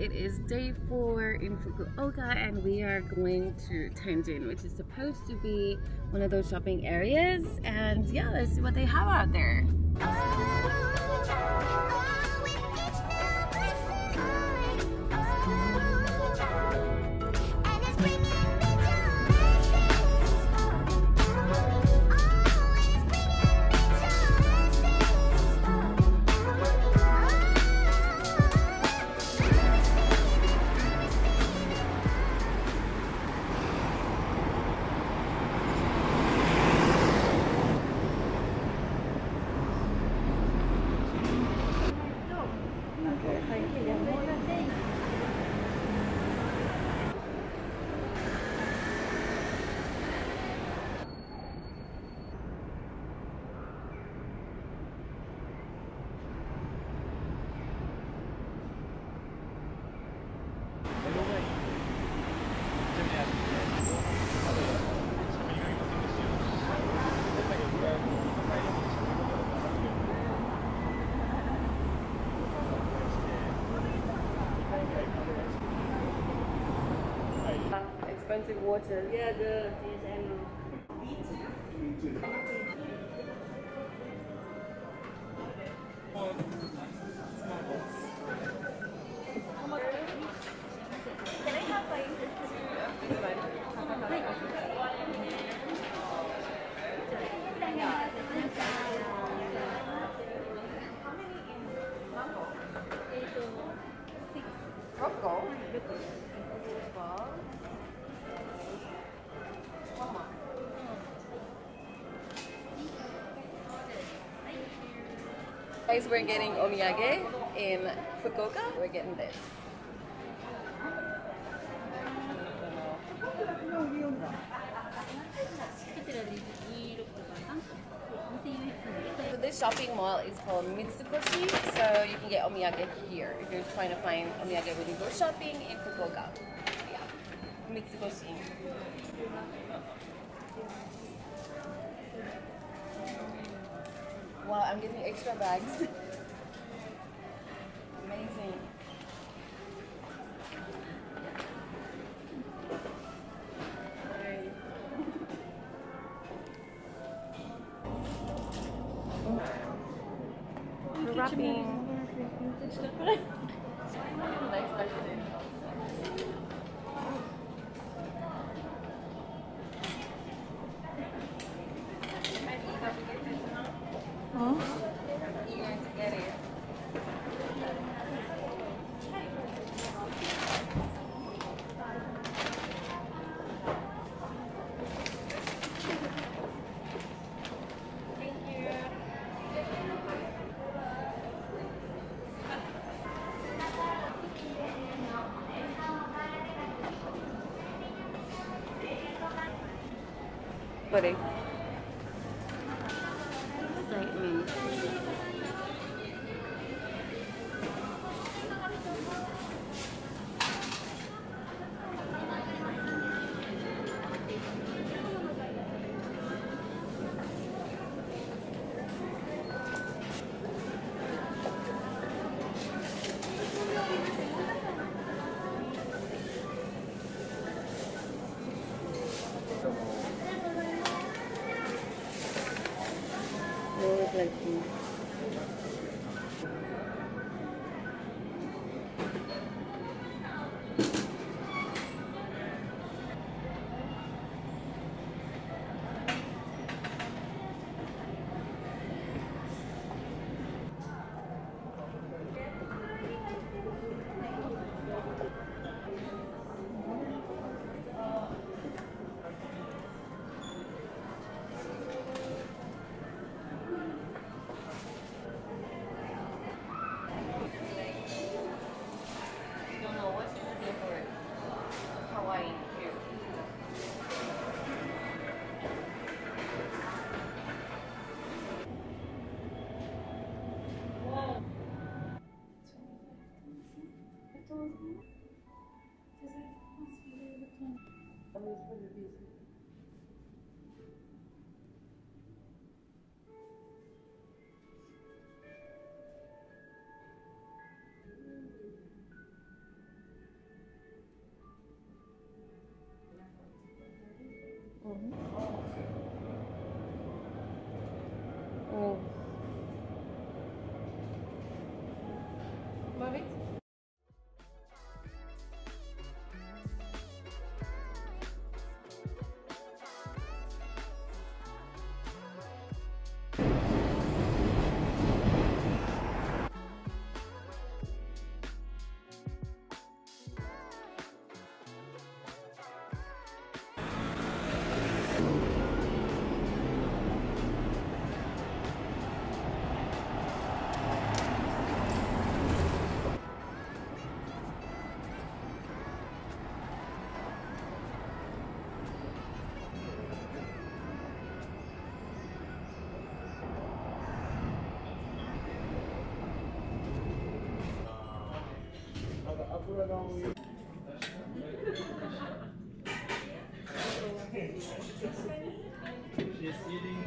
it is day 4 in Fukuoka and we are going to Tenjin, which is supposed to be one of those shopping areas. And yeah, let's see what they have out there. Expensive water. Yeah, this Can I have like guys, we're getting omiyage in Fukuoka. We're getting this. So this shopping mall is called Mitsukoshi, so you can get omiyage here if you're trying to find omiyage when you go shopping in Fukuoka. Yeah, Mitsukoshi. Wow, I'm getting extra bags. Amazing. We're wrapping. Buddy. Excitement. She's eating.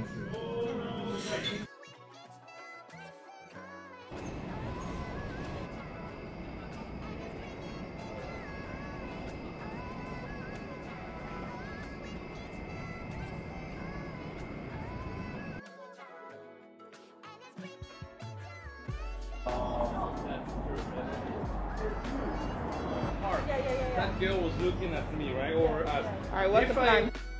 That girl was looking at me, right? Or us. Alright, what's the plan?